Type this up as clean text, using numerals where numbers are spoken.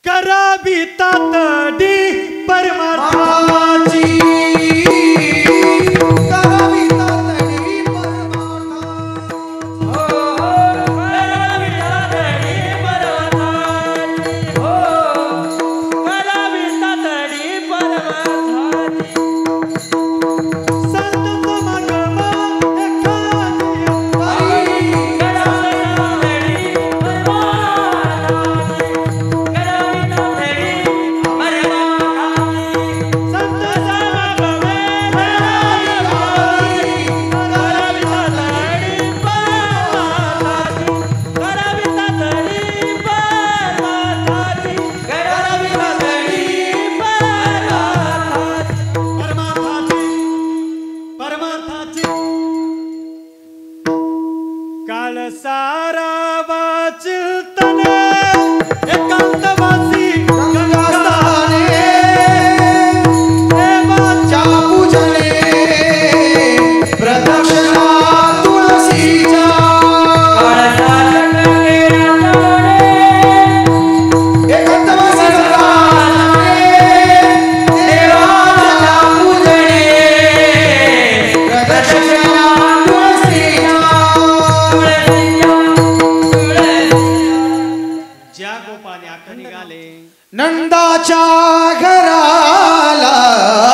करावी तातडी परमार्थाची करावी तातडी परमार्थाची हो करावी तातडी परमार्थाची हो करावी तातडी परमार्थाची संत समागम काल सारा वाचतन एकांतवासी गंगास्थाने देवाच्या पूजने प्रदक्षिणा तुळशीच्या एकांतवासी गंगास्थाने देवाच्या पूजने प्रदक्षिणा निघाले नंदाच्या घराला